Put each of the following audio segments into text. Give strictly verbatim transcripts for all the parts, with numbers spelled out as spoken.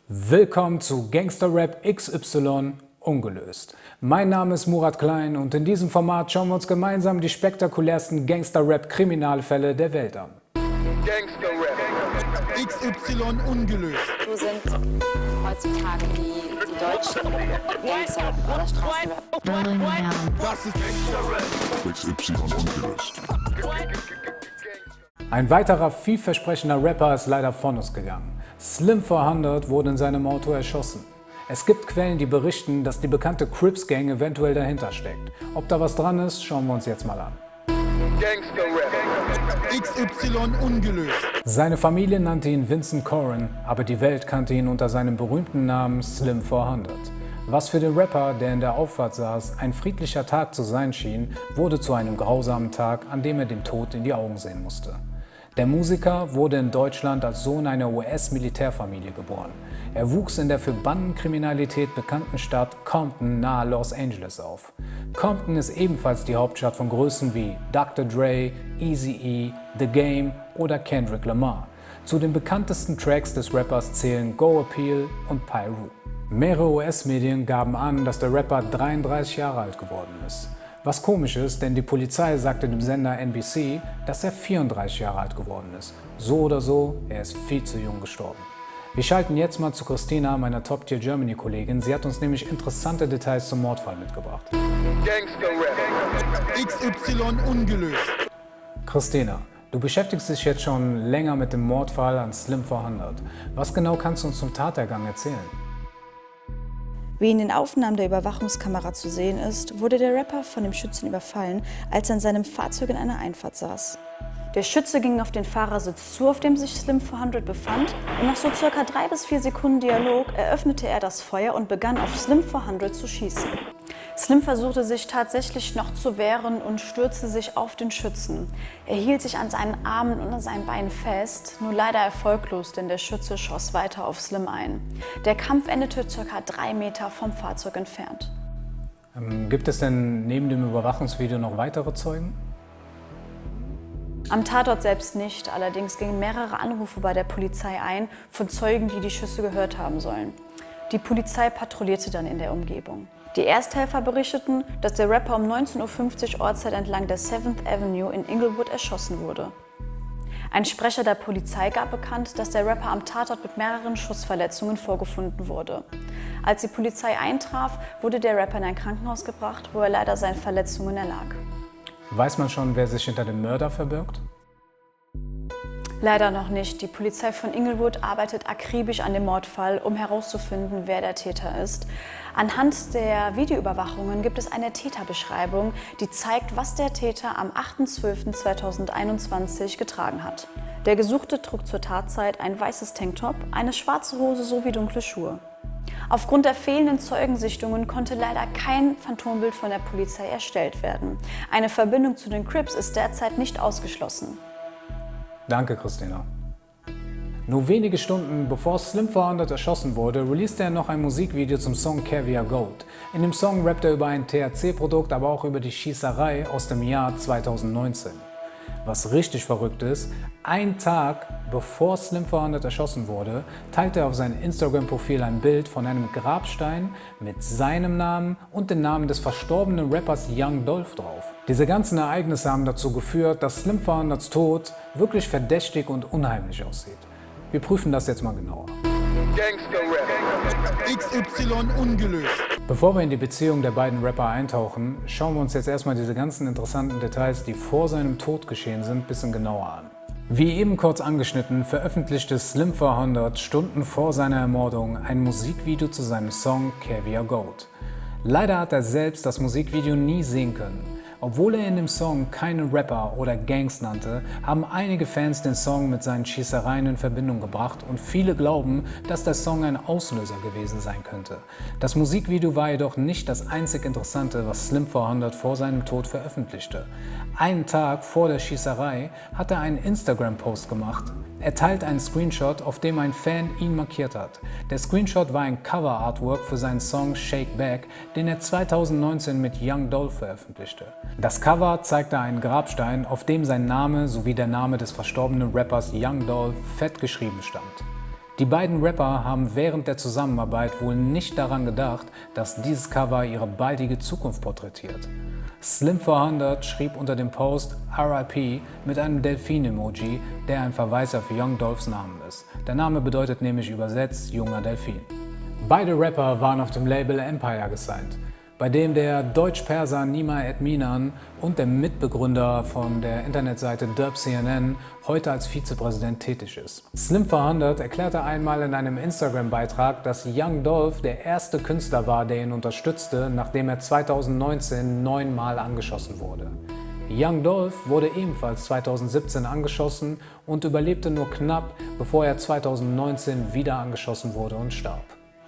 Willkommen zu Gangster Rap X Y ungelöst. Mein Name ist Murat Klein und in diesem Format schauen wir uns gemeinsam die spektakulärsten Gangster Rap Kriminalfälle der Welt an. Gangster Rap X Y ungelöst. So sind heutzutage die, die deutschen Gangster oder Straßenrap. Das ist Gangster Rap X Y ungelöst. Ein weiterer vielversprechender Rapper ist leider von uns gegangen. Slim vierhundert wurde in seinem Auto erschossen. Es gibt Quellen, die berichten, dass die bekannte Crips Gang eventuell dahinter steckt. Ob da was dran ist, schauen wir uns jetzt mal an. Gangster Rap X Y ungelöst. Seine Familie nannte ihn Vincent Coren, aber die Welt kannte ihn unter seinem berühmten Namen Slim vierhundert. Was für den Rapper, der in der Auffahrt saß, ein friedlicher Tag zu sein schien, wurde zu einem grausamen Tag, an dem er dem Tod in die Augen sehen musste. Der Musiker wurde in Deutschland als Sohn einer U S-Militärfamilie geboren. Er wuchs in der für Bandenkriminalität bekannten Stadt Compton nahe Los Angeles auf. Compton ist ebenfalls die Hauptstadt von Größen wie Doktor Dre, Eazy-E, The Game oder Kendrick Lamar. Zu den bekanntesten Tracks des Rappers zählen Go Appeal und Pyru. Mehrere U S-Medien gaben an, dass der Rapper dreiunddreißig Jahre alt geworden ist. Was komisch ist, denn die Polizei sagte dem Sender N B C, dass er vierunddreißig Jahre alt geworden ist. So oder so, er ist viel zu jung gestorben. Wir schalten jetzt mal zu Christina, meiner Top-Tier-Germany-Kollegin. Sie hat uns nämlich interessante Details zum Mordfall mitgebracht. Gangster Rap X Y ungelöst. Christina, du beschäftigst dich jetzt schon länger mit dem Mordfall an Slim vierhundert. Was genau kannst du uns zum Tatergang erzählen? Wie in den Aufnahmen der Überwachungskamera zu sehen ist, wurde der Rapper von dem Schützen überfallen, als er in seinem Fahrzeug in einer Einfahrt saß. Der Schütze ging auf den Fahrersitz zu, auf dem sich Slim vierhundert befand, und nach so circa drei bis vier Sekunden Dialog eröffnete er das Feuer und begann auf Slim vierhundert zu schießen. Slim versuchte sich tatsächlich noch zu wehren und stürzte sich auf den Schützen. Er hielt sich an seinen Armen und an seinen Beinen fest, nur leider erfolglos, denn der Schütze schoss weiter auf Slim ein. Der Kampf endete circa drei Meter vom Fahrzeug entfernt. Ähm, gibt es denn neben dem Überwachungsvideo noch weitere Zeugen? Am Tatort selbst nicht, allerdings gingen mehrere Anrufe bei der Polizei ein von Zeugen, die die Schüsse gehört haben sollen. Die Polizei patrouillierte dann in der Umgebung. Die Ersthelfer berichteten, dass der Rapper um neunzehn Uhr fünfzig Ortszeit entlang der seventh Avenue in Inglewood erschossen wurde. Ein Sprecher der Polizei gab bekannt, dass der Rapper am Tatort mit mehreren Schussverletzungen vorgefunden wurde. Als die Polizei eintraf, wurde der Rapper in ein Krankenhaus gebracht, wo er leider seinen Verletzungen erlag. Weiß man schon, wer sich hinter dem Mörder verbirgt? Leider noch nicht. Die Polizei von Inglewood arbeitet akribisch an dem Mordfall, um herauszufinden, wer der Täter ist. Anhand der Videoüberwachungen gibt es eine Täterbeschreibung, die zeigt, was der Täter am achter zwölfter zweitausendeinundzwanzig getragen hat. Der Gesuchte trug zur Tatzeit ein weißes Tanktop, eine schwarze Hose sowie dunkle Schuhe. Aufgrund der fehlenden Zeugensichtungen konnte leider kein Phantombild von der Polizei erstellt werden. Eine Verbindung zu den Crips ist derzeit nicht ausgeschlossen. Danke, Christina. Nur wenige Stunden bevor Slim vierhundert erschossen wurde, releaste er noch ein Musikvideo zum Song Caviar Goat. In dem Song rappt er über ein T H C-Produkt, aber auch über die Schießerei aus dem Jahr zweitausendneunzehn. Was richtig verrückt ist, ein Tag bevor Slim vierhundert erschossen wurde, teilte er auf seinem Instagram-Profil ein Bild von einem Grabstein mit seinem Namen und dem Namen des verstorbenen Rappers Young Dolph drauf. Diese ganzen Ereignisse haben dazu geführt, dass Slim vierhunderts Tod wirklich verdächtig und unheimlich aussieht. Wir prüfen das jetzt mal genauer. Gangster Rap X Y ungelöst. Bevor wir in die Beziehung der beiden Rapper eintauchen, schauen wir uns jetzt erstmal diese ganzen interessanten Details, die vor seinem Tod geschehen sind, ein bisschen genauer an. Wie eben kurz angeschnitten, veröffentlichte Slim vierhundert Stunden vor seiner Ermordung ein Musikvideo zu seinem Song Caviar Goat. Leider hat er selbst das Musikvideo nie sehen können. Obwohl er in dem Song keinen Rapper oder Gangs nannte, haben einige Fans den Song mit seinen Schießereien in Verbindung gebracht und viele glauben, dass der Song ein Auslöser gewesen sein könnte. Das Musikvideo war jedoch nicht das einzig Interessante, was Slim vierhundert vor seinem Tod veröffentlichte. Einen Tag vor der Schießerei hat er einen Instagram-Post gemacht. Er teilt einen Screenshot, auf dem ein Fan ihn markiert hat. Der Screenshot war ein Cover-Artwork für seinen Song Shake Back, den er zweitausendneunzehn mit Young Dolph veröffentlichte. Das Cover zeigte einen Grabstein, auf dem sein Name sowie der Name des verstorbenen Rappers Young Dolph fett geschrieben stand. Die beiden Rapper haben während der Zusammenarbeit wohl nicht daran gedacht, dass dieses Cover ihre baldige Zukunft porträtiert. Slim vierhundert schrieb unter dem Post R I P mit einem Delfin-Emoji, der ein Verweis auf Young Dolphs Namen ist. Der Name bedeutet nämlich übersetzt junger Delfin. Beide Rapper waren auf dem Label Empire gesigned, bei dem der Deutsch-Perser Nima Edminan und der Mitbegründer von der Internetseite Derb C N N heute als Vizepräsident tätig ist. Slim vierhundert erklärte einmal in einem Instagram-Beitrag, dass Young Dolph der erste Künstler war, der ihn unterstützte, nachdem er zweitausendneunzehn neunmal angeschossen wurde. Young Dolph wurde ebenfalls zweitausendsiebzehn angeschossen und überlebte nur knapp, bevor er zweitausendneunzehn wieder angeschossen wurde und starb.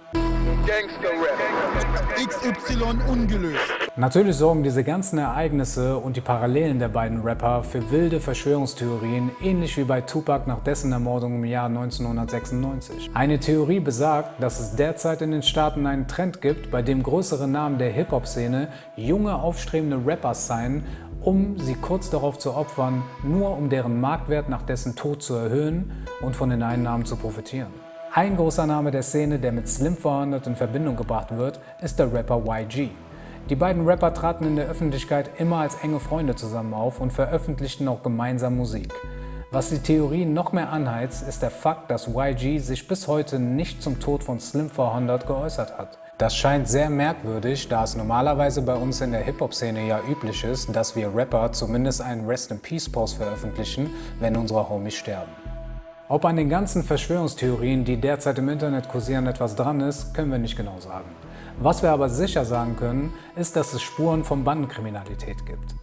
Gangster-Rap. X Y ungelöst. Natürlich sorgen diese ganzen Ereignisse und die Parallelen der beiden Rapper für wilde Verschwörungstheorien, ähnlich wie bei Tupac nach dessen Ermordung im Jahr neunzehnhundertsechsundneunzig. Eine Theorie besagt, dass es derzeit in den Staaten einen Trend gibt, bei dem größere Namen der Hip-Hop-Szene junge, aufstrebende Rappers seien, um sie kurz darauf zu opfern, nur um deren Marktwert nach dessen Tod zu erhöhen und von den Einnahmen zu profitieren. Ein großer Name der Szene, der mit Slim vierhundert in Verbindung gebracht wird, ist der Rapper Y G. Die beiden Rapper traten in der Öffentlichkeit immer als enge Freunde zusammen auf und veröffentlichten auch gemeinsam Musik. Was die Theorie noch mehr anheizt, ist der Fakt, dass Y G sich bis heute nicht zum Tod von Slim vierhundert geäußert hat. Das scheint sehr merkwürdig, da es normalerweise bei uns in der Hip-Hop-Szene ja üblich ist, dass wir Rapper zumindest einen Rest-in-Peace-Post veröffentlichen, wenn unsere Homies sterben. Ob an den ganzen Verschwörungstheorien, die derzeit im Internet kursieren, etwas dran ist, können wir nicht genau sagen. Was wir aber sicher sagen können, ist, dass es Spuren von Bandenkriminalität gibt.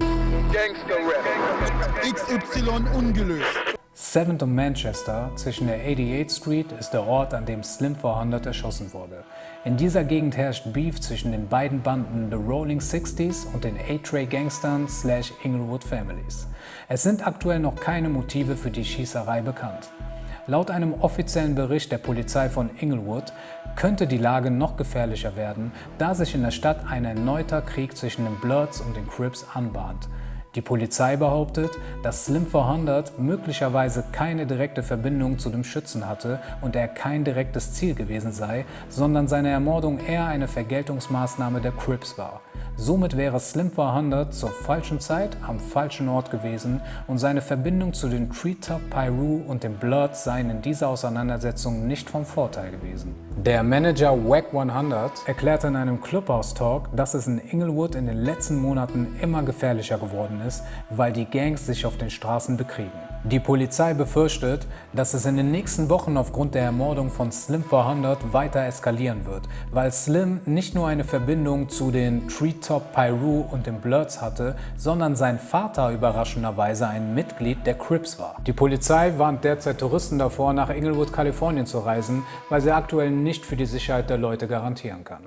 Gangster-Rap. X Y ungelöst. seventh und Manchester zwischen der eighty-eighth Street ist der Ort, an dem Slim vierhundert erschossen wurde. In dieser Gegend herrscht Beef zwischen den beiden Banden The Rolling Sixties und den A-Tray Gangstern slash Inglewood Families. Es sind aktuell noch keine Motive für die Schießerei bekannt. Laut einem offiziellen Bericht der Polizei von Inglewood könnte die Lage noch gefährlicher werden, da sich in der Stadt ein erneuter Krieg zwischen den Bloods und den Crips anbahnt. Die Polizei behauptet, dass Slim vierhundert möglicherweise keine direkte Verbindung zu dem Schützen hatte und er kein direktes Ziel gewesen sei, sondern seine Ermordung eher eine Vergeltungsmaßnahme der Crips war. Somit wäre Slim vierhundert zur falschen Zeit am falschen Ort gewesen und seine Verbindung zu den Treetop Pyru und den Bloods seien in dieser Auseinandersetzung nicht vom Vorteil gewesen. Der Manager Wack hundert erklärte in einem Clubhouse-Talk, dass es in Inglewood in den letzten Monaten immer gefährlicher geworden ist, weil die Gangs sich auf den Straßen bekriegen. Die Polizei befürchtet, dass es in den nächsten Wochen aufgrund der Ermordung von Slim vierhundert weiter eskalieren wird, weil Slim nicht nur eine Verbindung zu den Treetop Pyru und den Bloods hatte, sondern sein Vater überraschenderweise ein Mitglied der Crips war. Die Polizei warnt derzeit Touristen davor, nach Inglewood, Kalifornien zu reisen, weil sie aktuell nicht für die Sicherheit der Leute garantieren kann.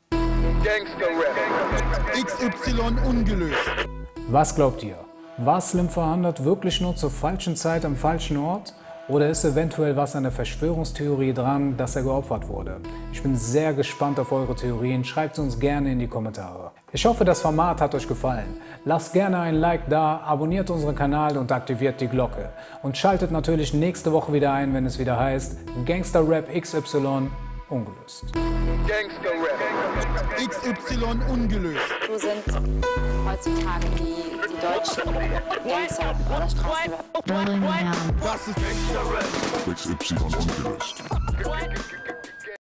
Gangster-Rap. X Y ungelöst. Was glaubt ihr? War Slim vierhundert wirklich nur zur falschen Zeit am falschen Ort? Oder ist eventuell was an der Verschwörungstheorie dran, dass er geopfert wurde? Ich bin sehr gespannt auf eure Theorien, schreibt sie uns gerne in die Kommentare. Ich hoffe, das Format hat euch gefallen. Lasst gerne ein Like da, abonniert unseren Kanal und aktiviert die Glocke. Und schaltet natürlich nächste Woche wieder ein, wenn es wieder heißt Gangster Rap X Y ungelöst. Gangster-Rap. X Y ungelöst. So sind heutzutage die, die deutschen Gangster oder Straßenrap. Das ist Gangster-Rap. X Y ungelöst.